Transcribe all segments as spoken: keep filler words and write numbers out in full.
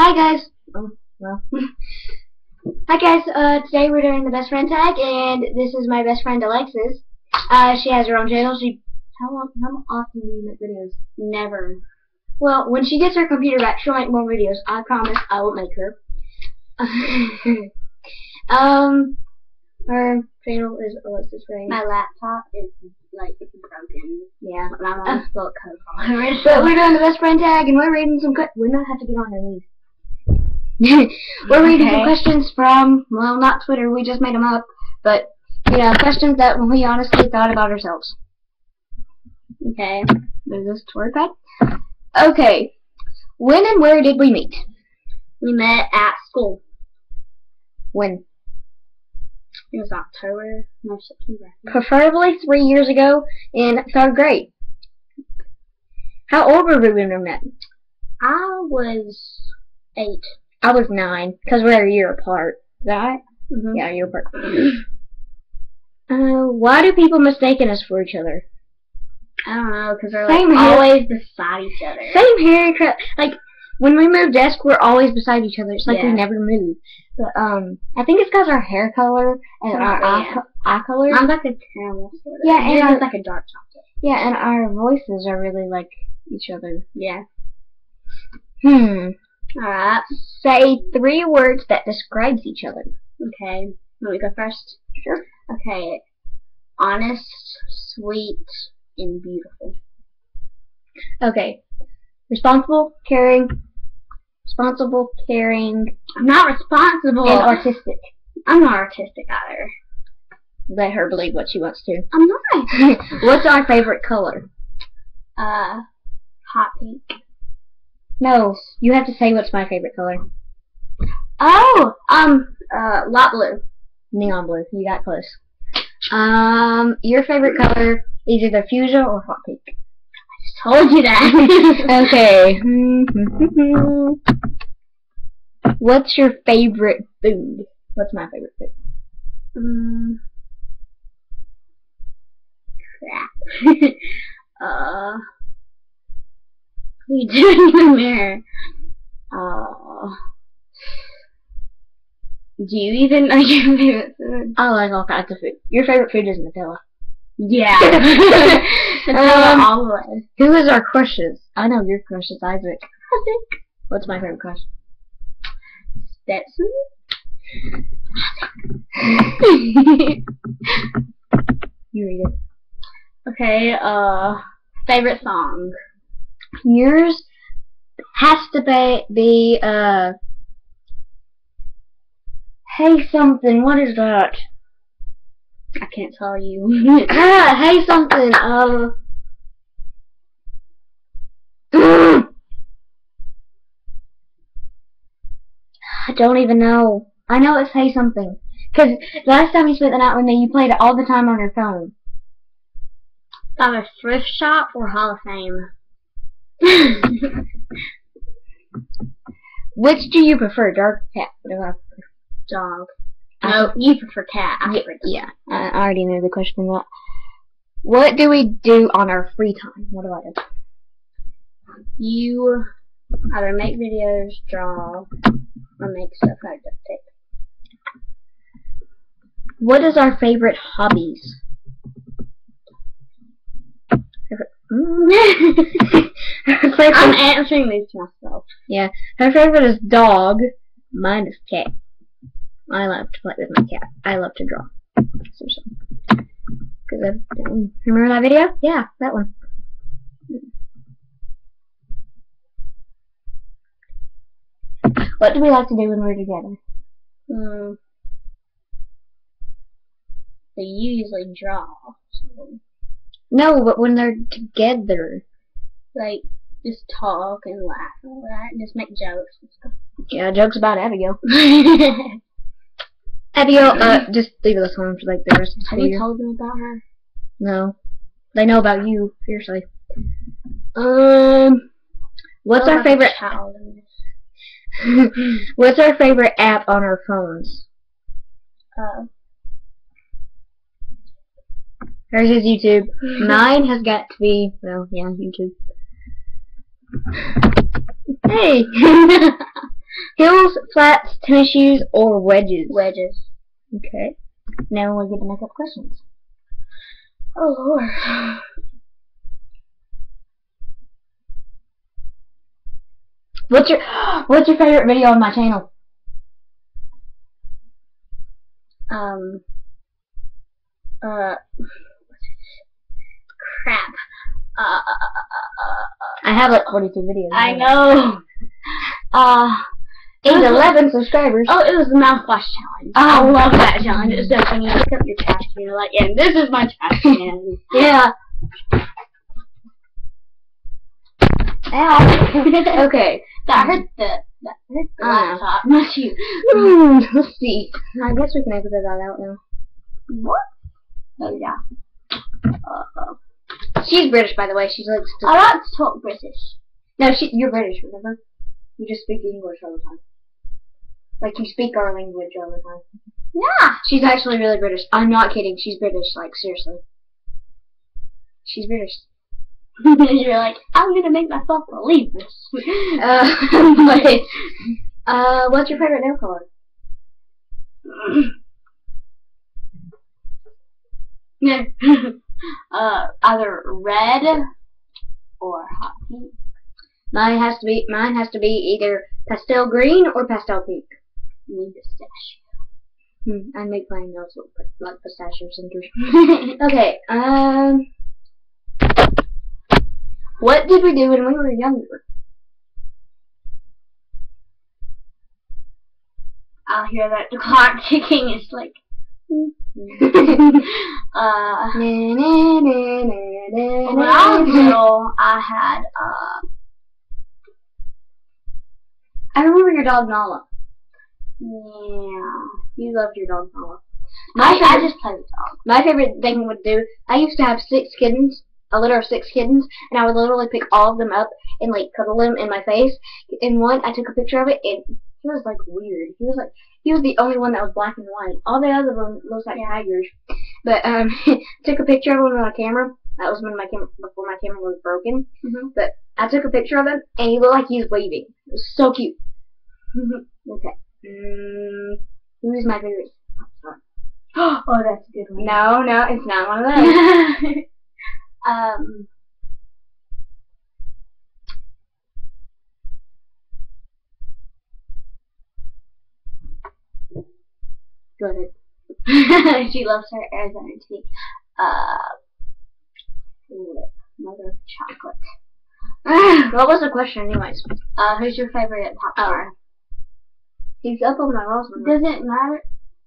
Hi guys. Oh, well. Hi guys. Uh, today we're doing the best friend tag, and this is my best friend Alexis. Uh, she has her own channel. She how long, how often do you make videos? Never. Well, when she gets her computer back, she'll make more videos. I promise. I will make her. um, her channel is Alexis Ray. My laptop is like it's broken. Yeah. My mom Uh, spelled code all over it. But we're doing the best friend tag, and we're reading some. We might have to get on our knees. We're reading Okay. some questions from, well, not Twitter. We just made them up, but you know, questions that we honestly thought about ourselves. Okay. There's this Twitter pad. Okay. When and where did we meet? We met at school. When? It was October, no September. Preferably three years ago in third grade. How old were we when we met? I was eight. I was nine, because we're a year apart. Is that right? Mm-hmm. Yeah, a year apart. uh, why do people mistake us for each other? I don't know, because they're Same like here. always beside each other. Same here. cra- Like, when we move desk, we're always beside each other. It's like we Yeah. never move. But, um, I think it's because our hair color and Oh, our eye, yeah. co- eye color. I'm like a caramel sort of. Yeah, and Yours our- is like a dark chocolate. Yeah, and our voices are really like each other. Yeah. Hmm. Alright. Say three words that describes each other. Okay. Want me to go first? Sure. Okay. Honest, sweet, and beautiful. Okay. Responsible, caring, responsible, caring, I'm not responsible. and artistic. I'm not artistic either. Let her believe what she wants to. I'm not. What's our favorite color? Uh, hot pink. No, you have to say what's my favorite color. Oh, um, uh, light blue. Neon blue. You got close. Um, your favorite color is either fuchsia or hot pink. Told you that. Okay. What's your favorite food? What's my favorite food? um, crap. uh, what are you doing in the mirror? Uh, do you even know your favorite food? I like all kinds of food. Your favorite food is Nutella. Yeah. Nutella Um, all the way. Who is our crushes? I know your crush is Isaac. I think What's my favorite crush? Stetson. You read it. Okay, uh, favorite song. Yours has to be, be uh, hey something. What is that? I can't tell you. Ah, hey something. Uh, I don't even know. I know it's hey something. Cause last time you spent the night with me, you played it all the time on your phone. Either thrift shop or Hall of Fame. Which do you prefer, dog or cat? What do I prefer? Dog. I No, you prefer cat. I Yeah, prefer dog. yeah, I I already knew the question. What? What do we do on our free time? What do I do? You either make videos, draw, or make stuff out of duct tape. What is our favorite hobbies? Her favorite, I'm answering these to myself. yeah, her favorite is dog. Mine is cat. I love to play with my cat. I love to draw. Seriously. Cause I remember that video? Yeah, that one. What do we like to do when we're together? Hmm. So you usually draw. So, No, but when they're together. like, just talk and laugh and all that, and just make jokes and stuff. Yeah, jokes about Abigail. Abigail, uh, just leave this home for like the rest of the Have you year. told them about her? No. They know about you, seriously. Um, what's What our about favorite, child in this? what's our favorite app on our phones? Uh, Hers is YouTube. Mine has got to be, well, yeah, YouTube. Hey! Heels, flats, tennis shoes, or wedges? Wedges. Okay. Now we'll get to make up questions. Oh Lord. What's your What's your favorite video on my channel? Um. Uh. Crap. Uh. uh, uh, uh I have like forty-two videos. I know. Uh. It was eleven subscribers. Oh, it was the mouthwash challenge. Oh. I love that challenge. It's so funny. You pick up your trash can, you're like, and this is my trash can. Yeah. Ow. Okay. That hurt the that hurt the I know. laptop, not you. Hmm, let's see. I guess we can edit that out now. What? Oh yeah. Uh oh. She's British, by the way. She's like. I like to talk British. No, she. You're British, remember? You just speak English all the time. Like you speak our language all the time. Yeah. She's actually really British. I'm not kidding. She's British. Like seriously. She's British. You're like, I'm gonna make myself believe this. Uh, but, uh, what's your favorite nail color? uh, either red or hot pink. Mine has to be. Mine has to be either pastel green or pastel pink. Me pistachio. Hmm, I make my nails look like pistachio centers. Okay. Um. What did we do when we were younger? I'll hear that the clock ticking is like. uh, when I was little, I had uh. I remember your dog Nala. Yeah. You loved your dog Nala. My I, I just played with dogs. My favorite thing would do. I used to have six kittens. A litter of six kittens, and I would literally pick all of them up and like cuddle them in my face. And one, I took a picture of it, and he was like weird. He was like he was the only one that was black and white. All the other ones looked like tigers. But um, took a picture of him on a camera. That was when my camera before my camera was broken. Mm-hmm. But I took a picture of him, and he looked like he was waving. It was so cute. Okay. Mm, who's my favorite pop star? Oh, that's a good one. No, no, it's not one of those. Um, Go ahead. she loves her Arizona tea. Uh, mother of chocolate. What was the question, anyways? Uh, who's your favorite pop star? Oh. He's up on my walls. Does it matter?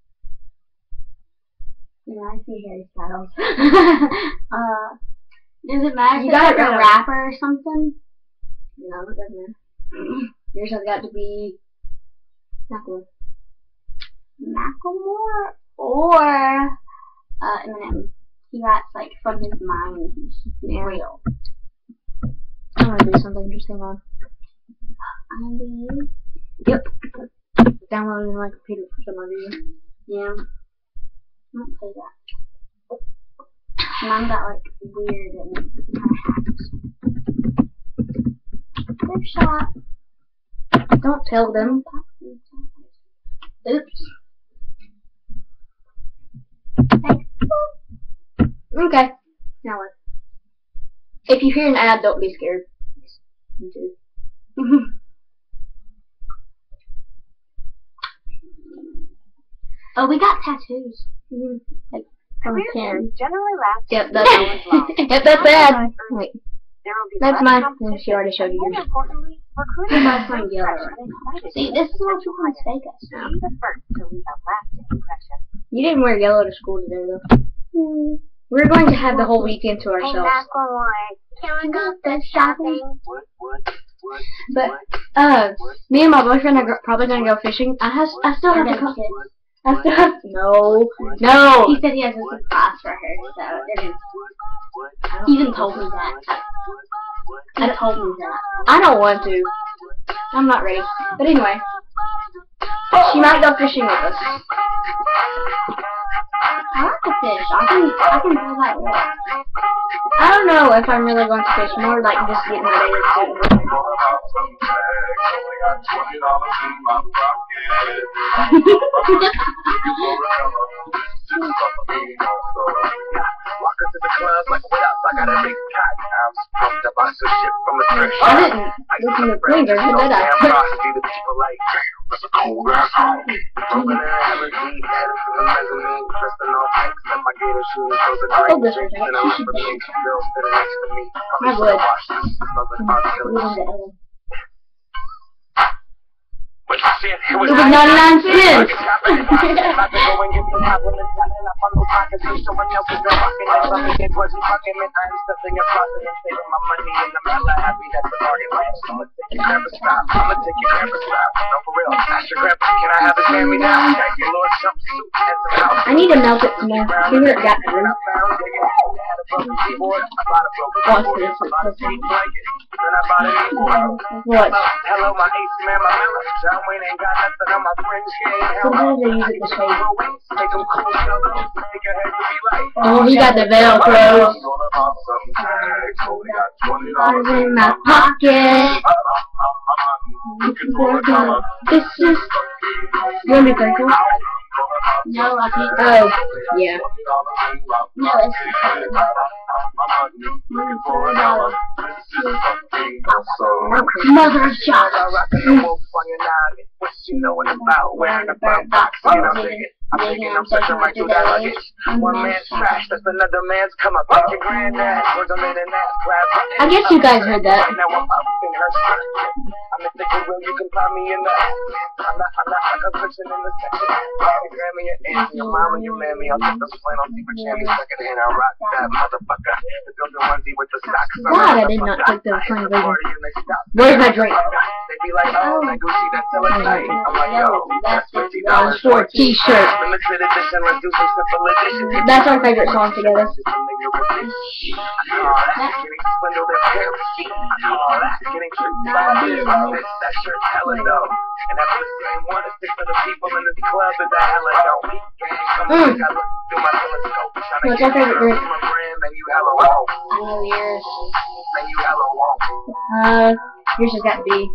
Yeah, I see Harry Styles. uh. Does it matter if You it's got like it a right. rapper or something? No, it doesn't matter. Yours has got to be Macklemore. Macklemore or uh, Eminem. He writes like from his mind. He's Yeah. real. I want to do something interesting on. And you? Yep. Downloading my computer for some reason. Yeah. I don't play that. Mine got like weird and kind of hacks. Good shot. Don't tell them. Oops. Okay. Now what? If you hear an ad, don't be scared. Me too. Oh, we got tattoos. Mm-hmm. Like From Career Karen. gains generally last Yep, two that's years long. Yep, that's bad. Wait. There will be That's less mine. competition, She already showed you and yours. more importantly, recruiting That's will mine be yellow. fresh and excited. See, this is what you want to fake us. Be the first to leave a lasting impression. You didn't wear yellow to school today, though. We're going to have the whole weekend to Hey, ourselves. Macklemore, can we go the shopping? But, uh, me and my boyfriend are go- probably going to go fishing. I has, I still have to come. I still have. No. No. He said he has a surprise for her, so they're gonna. He even told me that. He told me that. I don't want to. I'm not ready. But anyway, she might go fishing with us. I like to fish. I can. I can do that well. I don't know if I'm really going to fish more, like just getting my daily suit. I didn't listen to Queen version, did I? Oh, this is right. I would. It was ninety-nine cents. I need to melt it some more. See where it got through. What? Hello, my ace man, my mellow. John Wayne ain't got nothing on my friend's game. Sometimes I use it to shade. Make them cool, make your head to be like. Oh, he got the Velcro. Dollars in my pocket. This is. You want me to crinkle? No, I can't. Oh, yeah. No, it's Mother shot. What you knowin' about wearing a bird box? You know, I'm thinking I'm searching right through that luggage. One man's trash, that's another man's come up. Like your granddad, was a minute and ass class. I guess you guys heard that. Now I'm up in her skirt. I'm in the goodwill, you can find me in the. I'm not, I'm not like a person in the section. Your grandma, your auntie, your mama, your mammy. I'll take those flannel zebra jammies second hand. I'll rock that motherfucker. The building onesie with the socks. God, I did not take the plain version. Where's my drink? They be like, oh, that Gucci, that's so exciting. I'm like, yo, that's fifty dollars for a t-shirt. Limited edition, let's do some simple edition. That's our favorite song together. That shirt's hella dope. And that's the same one that sticks to the people in this club is a hella dope. Mm. What's your favorite drink? Man, you hella won't. I know yours. Man, you hella won't. Uh, yours has got to be.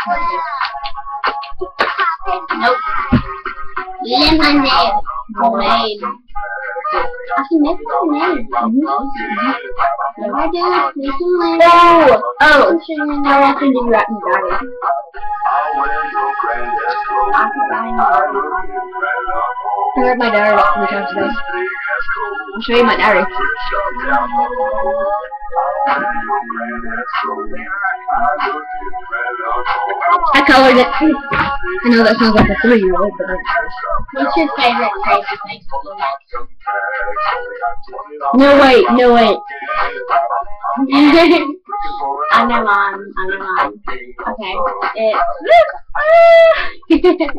nope. Lemonade. Homemade. I can make lemonade. Mm-hmm. I do. Make some lemonade. Oh! Oh! How often do you rap in Daddy? I read my diary about three times today. I'll show you my diary. I colored it. I know that sounds like a three-year-old, but I What's your favorite crazy thing? No, wait, no, wait. I know mine. I know mine. Okay. It's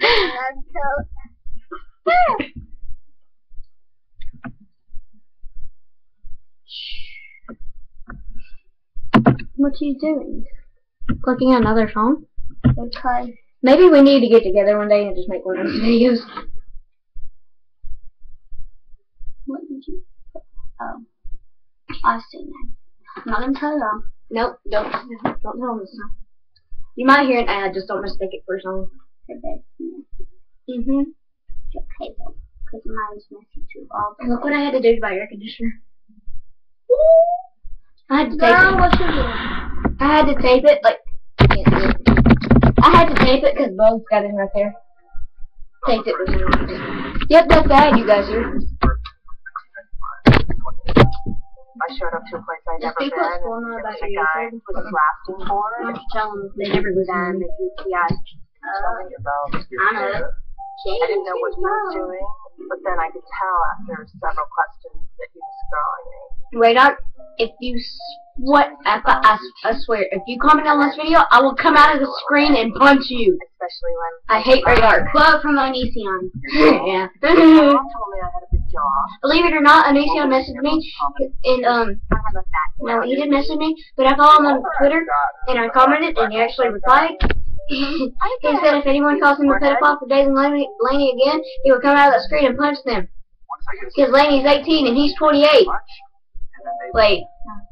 What are you doing? Clicking on another phone? because Maybe we need to get together one day and just make one of those videos. what did you? Oh, I've seen that. I'm not gonna tell you wrong. Nope, don't, don't tell them this time. You might hear an ad, just don't mistake it for a song. Mm-hmm. Okay though, because mine's messy too. All the Look what I had to do to my air conditioner. I had to tape Girl, it. what you doing? I had to tape it, like, I can't do it. I had to tape it because Bugs got in right there. Taped it with me. Yep, that's bad, you guys are. I showed up to a place I'd Just never been, people still know and about the you. guy was blasting for I'm it, telling them They never listen to and me. the U T I told me about it. I know it. I didn't know what he was doing, but then I could tell after several questions that he was drawing me. Radar, if you s what I, I, I swear, if you comment on this video, I will come out of the screen and punch you. Especially when I hate Radar. Quote from Onision. Yeah. Mom told me I had a big jaw. Believe it or not, Onision messaged me, and um, I have a fat no, he didn't message me, but I follow him on Twitter, and I commented, and he actually replied. He said if anyone calls him a pedophile for dating Laney, Laney again, he will come out of the screen and punch them. Because Laney's eighteen and he's twenty-eight. then they Wait.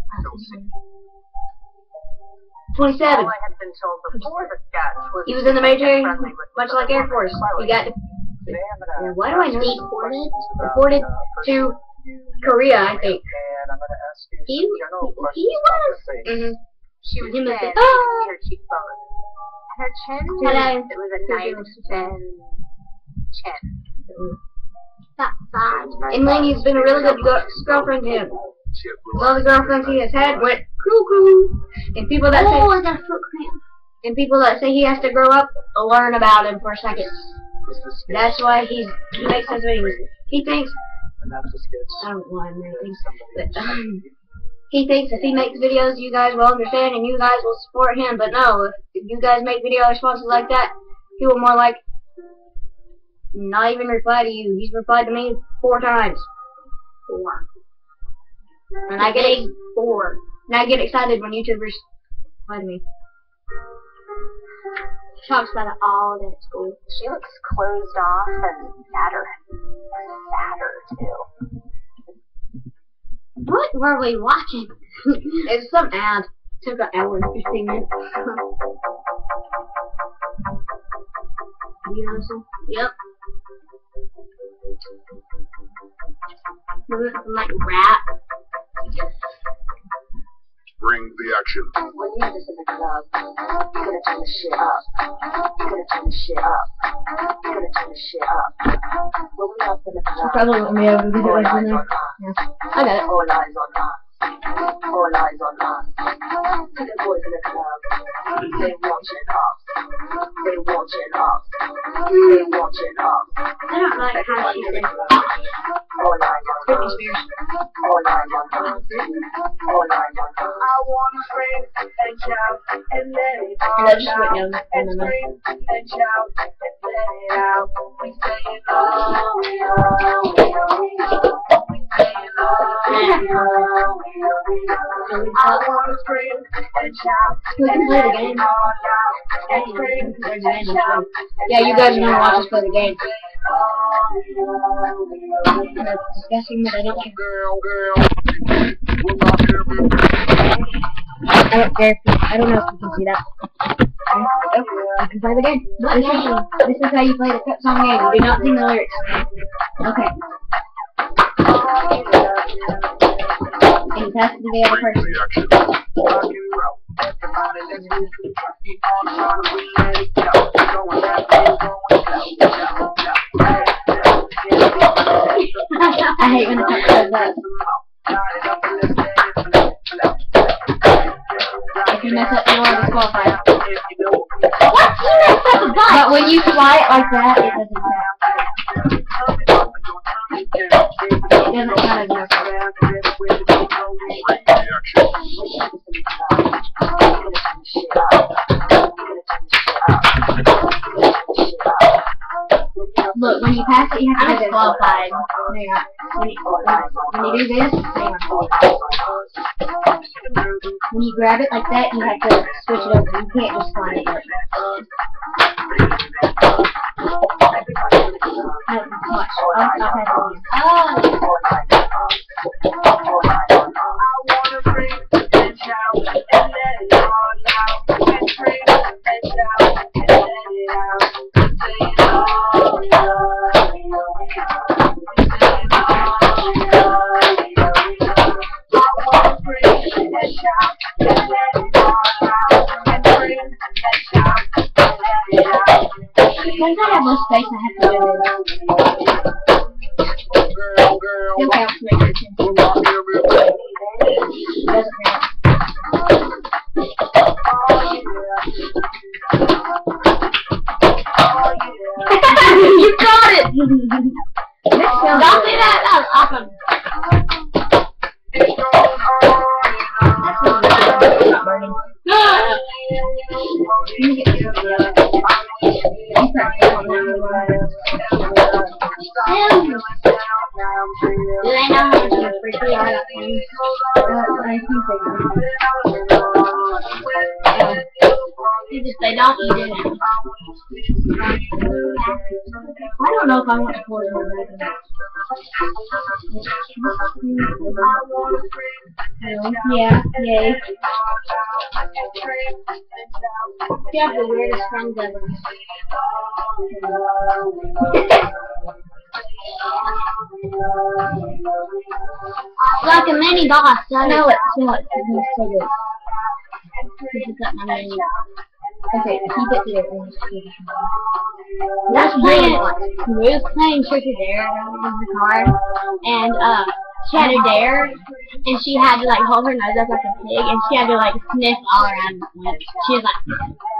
twenty-seven. All I had been told before the sketch was He was in the military, friendly with much like Air Force. He got today I'm gonna why do I know ask you deported? questions about, Deported uh, to you Korea, I think. and I'm gonna ask you He, some general he questions about was. your faith. Mm-hmm. she was He was thin, like, ah! her cheekbones. Her chin, Hello. it was a nice thin chin. Top five. And Lainey's been a really good girl girlfriend to him. All the girlfriends he has had went cuckoo. And people that Oh, I say, got a foot cramp. and people that say he has to grow up, learn about him for a second. That's why he's he makes those videos. He thinks And that's just gets I don't know why I'm really but um, he thinks if he makes videos, you guys will understand and you guys will support him. But no, if, if you guys make video responses like that, he will more like not even reply to you. He's replied to me four times. Four. And I get ex- four. And I get excited when YouTubers reply to me. Talks about it all day at school. She looks closed off and fatter. Fatter, too. What were we watching? It's some ad. Took an hour and fifteen minutes. You know this one? Yep. Like rap. Bring the action. When you're just in the club, you're gonna turn the shit up. You're gonna turn the shit up. You're gonna turn the shit up. When we up in the club, Probably won't be able to do all it eyes in there. on us. Yeah. I got it. All eyes on us. All eyes on us. To the boys in the club, they watching us. They watching us. They watching us. I don't like how she said All eyes on Britney us. Spears. All eyes on us. All eyes on us. I wanna scream and shout and let it And I just went down and and then scream and shout and let it out. We say it all, we all, we all, we all. We say it all, we all, we all, we all. I wanna scream and shout We can and play the let game. it all out. And scream There's an and end shout. Yeah, you guys are gonna watch us play the game. We all, we all, we all, we all. That's disgusting, but I don't care. Girl, girl, will not hear me. I don't care. If you, I don't know if you can see that. Okay. Nope. You can play the game. This is, this is how you play the cut song game. You do not sing the lyrics. Okay. And you pass it to the other person. The action. Rock and roll. Everybody let's move. Keep on trying to win, let it go. Going down, going slow. Go, go, go. Hey, yeah. I hate when it says that. If you mess up, you are disqualified. What? You messed up the butt! But when you fly it like that, it doesn't count. It doesn't count as much. Bring the action. Look, when you pass it, you have to be disqualified. When you, when you do this, when you grab it like that, you have to switch it over. You can't just slide it like that. No, watch. I'll, I'll pass it to you. Once I have less space, I have to do this. Girl, girl, Still counts to make it will not hear me. It doesn't count. You got it! Don't do that! That was awesome! That's what it's not burning. You get this video. You practice on that. Do they know how much of a freak we are that thing? Uh, I think they do. Yeah. Because if they don't eat it, I don't know if I want to pour it on that. Yeah, yay. You have the weirdest friends ever. Like a mini boss. Smell it, smell it. It smells so good. This is up my menu. Okay, keep it there. That's playing. We was playing Truth or Dare in the car, and uh, she had a dare, and she had to like hold her nose up like a pig, and she had to like sniff all around. Like, she was like,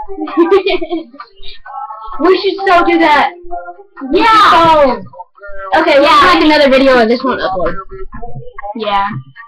we should so do that. Yeah. Oh. Okay, we'll yeah. make another video and this won't upload. Yeah.